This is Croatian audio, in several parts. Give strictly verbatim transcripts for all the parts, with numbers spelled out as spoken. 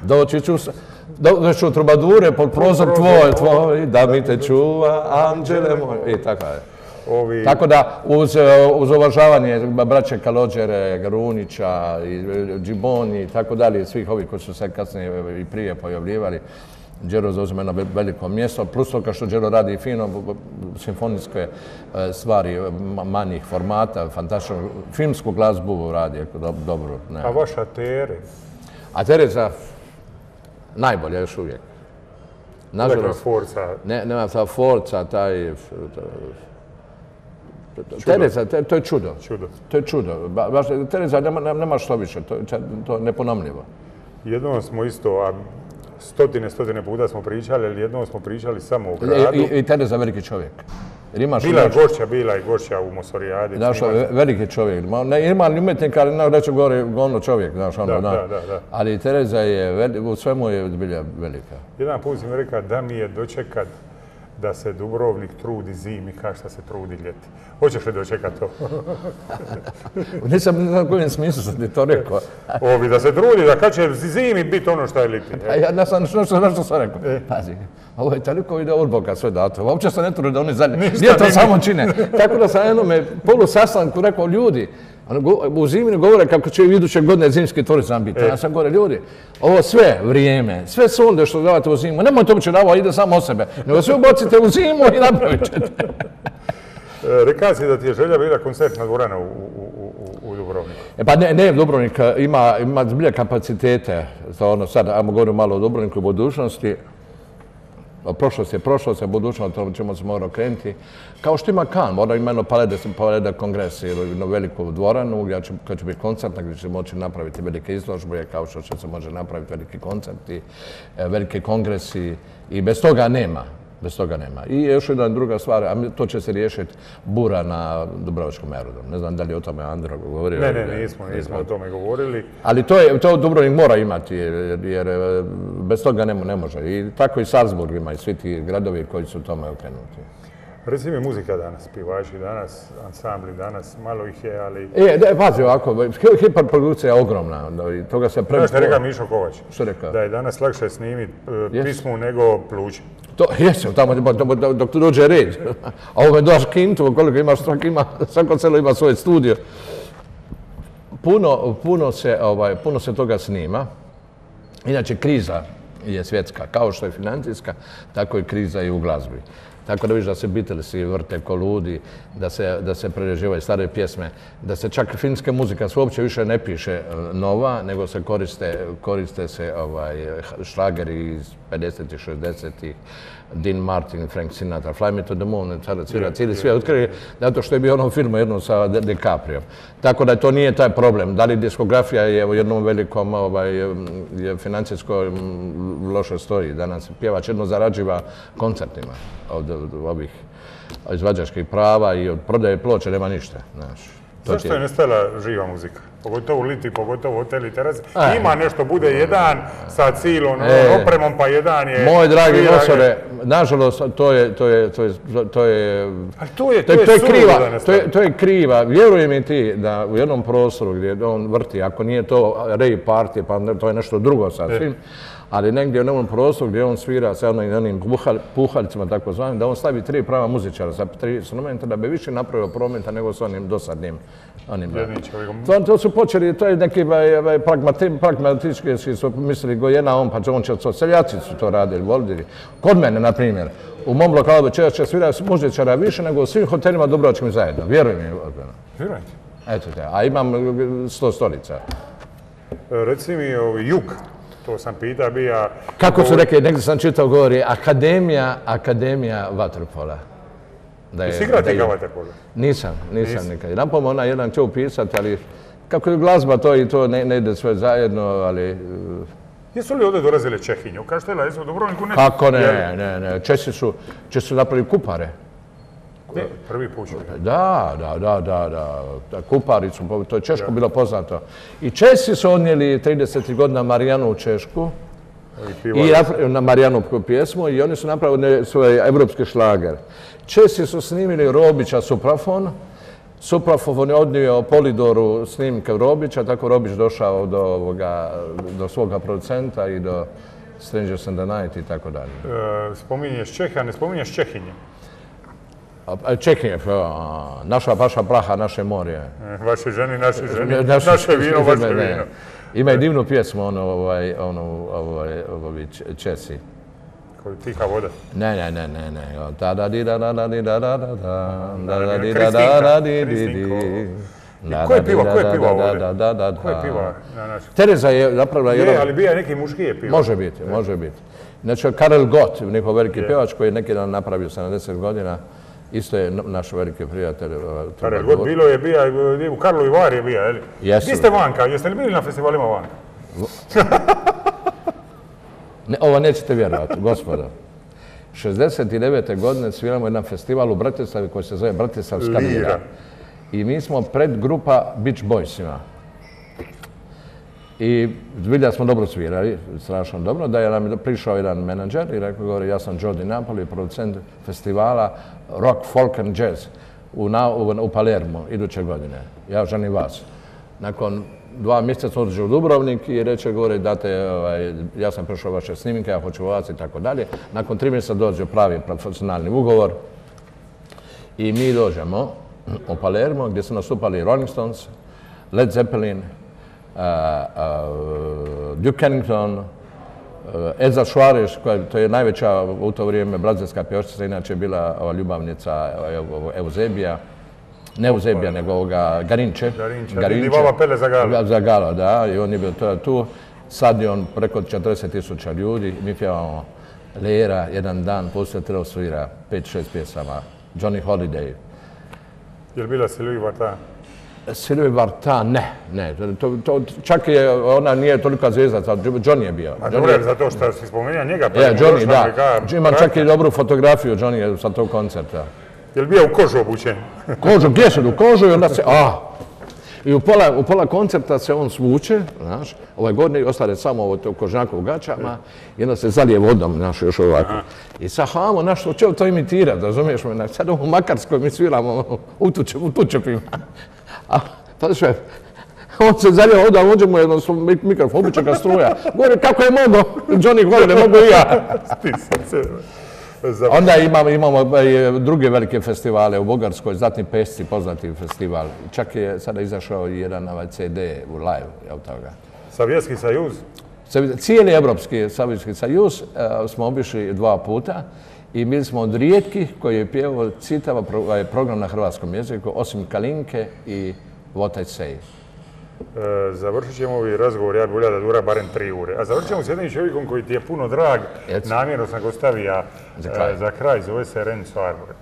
Doći ću, doći ću trubadure pod prozor tvoj, tvoj, da mi te čuva, anđele moj, i tako je. Ovi... Tako da, uz, uz uvažavanje braće Kalođere, Grunića, Džiboni i tako dalje, svih ovih koji su se kasnije i prije pojavljivali, Đero zauzima jedno veliko mjesto, plus to kao što Đero radi fino, simfonijske stvari, manjih formata, fantastično, filmsku glazbu radi, dobro. A vaša Tere? A Tereza, najbolja još uvijek. Nažalost, nema ta forca, taj... Tereza, to je čudo. To je čudo. Tereza, nema što više, to je neponomljivo. Jednom smo isto, a stotine, stotine puta smo pričali, ali jednom smo pričali samo o gradu. I Tereza veliki čovjek. Bila je gošća, bila je gošća u Mosorijadi. Znaš, veliki čovjek. Ima li umjetnika, ali neće govori govno čovjek, znaš, ono, da. Ali Tereza je, u svemu je zbilja velika. Jedan put sam rekao da mi je dočekat da se Dubrovnik trudi zimi kao što se trudi ljeti. Hoćeš li dočekati to? Nisam na kojem smislu sam ti to rekao. Ovi, da se trudi, da kad će zimi biti ono što je ljeti. Ja sam nešto sam rekao. Pazi, ovo je toliko ide od Boga sve dato. Uopće se ne trudi da oni zadnje. Nije to samo čine. Tako da sam jednome polu sastanku rekao ljudi, u zimi govore kako će iduće godine zimski turizam biti. Ja sam gore, ljudi, ovo sve vrijeme, sve sonde što davate u zimu, nemojte uopće da ovo ide samo od sebe, nego sve ubacite u zimu i napravit ćete. Rekao si da ti je želja bila koncertna dvorana u Dubrovniku. Pa ne, Dubrovnik ima zbilje kapacitete, sad ajmo govoriti malo o Dubrovniku i budućnosti. Prošlost je prošlost, a budućnost ćemo se morati okrenuti. Kao što ima Kan, mora ima jedno Paleda kongres, jednu veliku dvoranu gdje će biti koncert, gdje će moći napraviti velike izložbe, kao što će se može napraviti veliki koncerti, veliki kongresi i bez toga nema. Bez toga nema. I još jedna druga stvar, a to će se riješiti bura na Dubrovačkom aerodromu. Ne znam da li je o tome Andro govorio. Ne, ne, nismo, nismo o tome govorili. Ali to je, to Dubrovnik mora imati, jer bez toga ne može. I tako i Salzburg ima i svi ti gradovi koji su tome okrenuti. Reci mi muzika danas, pivači danas, ansambli danas, malo ih je, ali... E, da, pazi ovako, hiperprodukcija je ogromna, toga se pre... Znaš što je rekao Mišo Kovač? Što je rekao? Da je danas lakše snimiti pismu nego pluće. To, jesam, tamo dok tu dođe red. A ovo je doš kintu, koliko imaš, svako selo ima svoj studio. Puno, puno, se, ovaj, puno se toga snima. Inače, kriza je svjetska, kao što je financijska, tako je kriza i u glazbi. Tako da vidiš da se Beatlesi vrte ko ludi, da se, da se prereživaju stare pjesme, da se čak finska muzika se uopće više ne piše nova, nego se koriste, koriste se ovaj, šlageri iz pedesetih, šezdesetih, Dean Martin, Frank Sinatra, Fly Me to the Moon, sada svira cijeli svijet otkrije, zato što je bio ono film jednom sa DiCaprio. Tako da to nije taj problem. Da li diskografija je u jednom velikom ovaj, financijskoj loše stoji. Danas pjevač jedno zarađiva koncertima od ovih izvađačkih prava i od prodaje ploče nema ništa. Zašto je nestala živa muzika? Pogotovo u Liti, pogotovo u hoteli terasi. Ima nešto, bude jedan sa cilom opremom, pa jedan je... Moj dragi Mosore, nažalost, to je... To je, to je, to je, ali to je, to je, to je kriva, to je, to je kriva. Vjeruj mi ti da u jednom prostoru gdje on vrti, ako nije to rave party, pa to je nešto drugo sasvim, ali negdje u jednom prostoru gdje on svira sa onim puhaljcima, tako zvanim, da on stavi tri prava muzičara sa tri instrumenta, da bi više napravio prometa nego s onim dosadnim. To, to su počeli, to je neki pragmatički su mislili go jedna on, pa će on će to, seljaci su to radili, volili. Kod mene, na primjer, u mom lokalu češće svira muzičara više nego u svim hotelima dubrovačkim zajedno, vjeruj mi. Vjerujem. Eto te, a imam sto stolica. Reci mi, jug. To sam pita bija... Kako su rekli, negdje sam čitao, govori Akademija, Akademija vaterpola. Jesi igrao ti ga vaterpola? Nisam, nisam nikad. Jedan pom ona jedan će upisati, ali kako je glazba to i to ne ide sve zajedno, ali... Jesu li ovdje dolazile Čehinju? Kažete li, jesu u Dubrovniku? Kako ne, ne, ne. Česi su, Česi su napravili Kupare. Prvi put ću. Da, da, da, da, da. Kupari su, to je Češko bilo poznato. I Česi su odnijeli trideset godina Marijanu u Češku. I na Marijanovku pjesmu i oni su napravili svoj evropski šlager. Česi su snimili Robića Suprafon Suprafon je odnio Polidoru snimke Robića, tako Robić došao do, ovoga, do svoga producenta i do Strangers in the Night i tako dalje. E, spominješ Čeha, ne spominješ Čehinje? Čehinje, naša paša praha, naše morje. E, vaše ženi, naše ženi, naše, naše vino, vaše ne, vino. Ima i divnu pjesmu, ono, ovaj, ono, ovaj, ovi Česi. Koji tiha voda? Ne, ne, ne, ne, ne. Da da di da da da di da da da da da di da da da di di di. Ko je piva, ko je piva ovdje? Ko je piva na našem? Tereza je napravila jedan... Je, ali bija neki muški je piva. Može biti, može biti. Znači, Karel Gott, njihov veliki pjevač koji je neki dan napravio sedamdeset godina, isto je naš veliki prijatelj. Karel Gott, bilo je bija, u Karlovy Var je bija, jel? Jesu. Vi ste vanka, jeste li bili na festivalima vanka? Ne, ovo nećete vjerovati, gospodo. šezdeset devete godine sviramo jedan festival u Bratislavi koji se zove Bratislavska lira. I mi smo pred grupa Beach Boysima. I zbilja smo dobro svirali, strašno dobro, da je nam prišao jedan menadžer i rekao, govori, ja sam Joe Di Napoli, producent festivala Rock, Folk and Jazz u, u, u Palermo iduće godine. Ja želim vas. Nakon dva mjeseca smo otišli u Dubrovnik i reče, govori, date, ovaj, ja sam prošao vaše snimke, ja hoću vas i tako dalje. Nakon tri mjeseca dođe pravi profesionalni ugovor i mi dođemo u Palermo gdje su nastupali Rolling Stones, Led Zeppelin, uh, uh, Duke Ellington, uh, Elza Soares, koja to je najveća u to vrijeme brazilska pjevačica, inače je bila ova ljubavnica Eusebija. Ne Eusebija, nego ovoga Garinče. Garinče. Divova Pele Zagalo. Zagalo, da, i on je bio to, tu. Sad je on preko četrdeset tisuća ljudi. Mi pjevamo Lera, jedan dan, poslije treba svira pet šest pjesama. Johnny Holiday. Je li bila Sylvie Vartan? Sylvie Vartan, ne, ne. To, to, čak je, ona nije tolika zvijezda, Johnny je bio. A dobro je zato što si spomenuo njega. Pa je, Johnny, da. Imam čak i dobru fotografiju Johnny sa tog koncerta. Je li bio u kožu obučen? Kožu, gdje se u kožu i onda se, a, i u pola, u pola koncerta se on svuče, znaš, ovaj godini ostane samo u kožnjaku u gaćama i onda se zalije vodom, znaš, još ovako. I sad, hamo, znaš, što će to imitirati, razumiješ me, sad u Makarskoj mi sviramo u tučepima. A, pa što je, on se zalije vodom, uđe mu jedno mikrofon, običe ga struja. Govori, kako je mogo? Johnny govori, ne mogu i ja. Onda imamo, imamo druge velike festivale u Bugarskoj, Zlatni pesci, poznati festival. Čak je sada izašao i jedan ovaj C D u live, je od toga. Savjetski sajuz? Cijeli Evropski Savjetski sajuz smo obišli dva puta i bili smo od rijetkih koji je pjevao čitav program na hrvatskom jeziku, osim Kalinke i What I Say. E, završit ćemo ovaj razgovor, ja bih volio da dura barem tri ure. A završit ćemo s jednim čovjekom koji ti je puno drag, Jec. namjerno sam ga stavio za kraj. E, za kraj, zove se Renzo Arbore.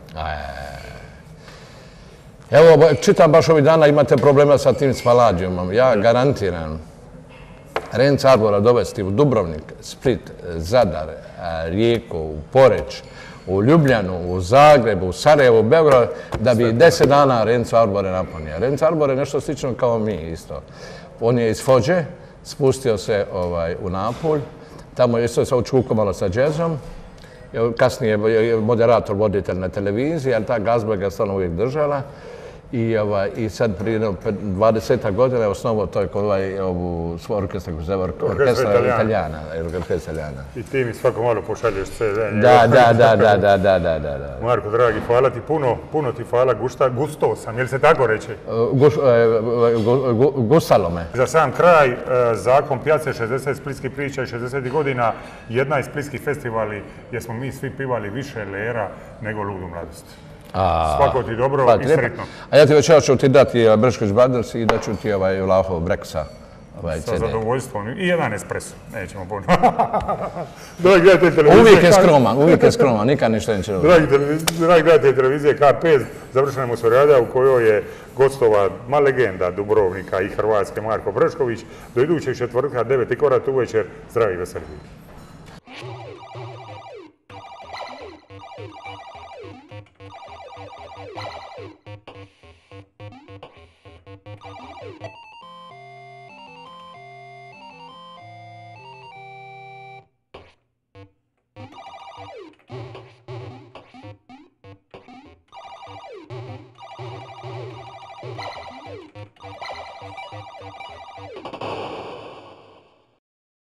Evo, čitam baš ovih dana, imate problema sa tim Spaladiumom. Ja garantiram Renzo Arbora dovesti u Dubrovnik, Split, Zadar, Rijeku, u Poreć, u Ljubljanu, u Zagrebu, u Sarajevu, u Beograd, da bi deset dana Renzo Arbore napunio. Renzo Arbore je nešto slično kao mi isto. On je iz Fođe, spustio se ovaj, u Napulj, tamo je isto se učukao malo sa džezom, kasnije je moderator, voditelj na televiziji, ali ta glazba ga stvarno uvijek držala. I, ovaj, i sad prije dvadeset godina je osnovao to ovaj, ovu svoj orkestra koji se zove Orkestra Italijana. Orkestra Italijana. I ti mi svako malo pošalješ C D. Da, da, da, da, da, da, da, da. Marko, dragi, hvala ti puno, puno ti hvala, gušta, gusto sam, je li se tako reče? Guš, gu, gu, gustalo me. Za sam kraj, zakon Pjace, šezdeset splitskih priča i šezdesetih godina, jedna iz splitskih festivali gdje smo mi svi pivali više Lera nego Ludu mladost. A, svako ti dobro pa, i sretno. A ja ti večera ću ti dati Bršković Brothers i da ću ti ovaj Vlahov Breksa. Ovaj sa zadovoljstvom. I jedan espresso. Nećemo puno. Dragi gledatelji televizije... Uvijek je skroman, uvijek je skroman, nikad ništa neće dobro. Dragi gledatelji televizije K P, završena je suradnja u kojoj je gostova ma legenda Dubrovnika i Hrvatske Marko Bršković. Do idućeg četvrtka, devet i korat uvečer. Zdravi i veseli.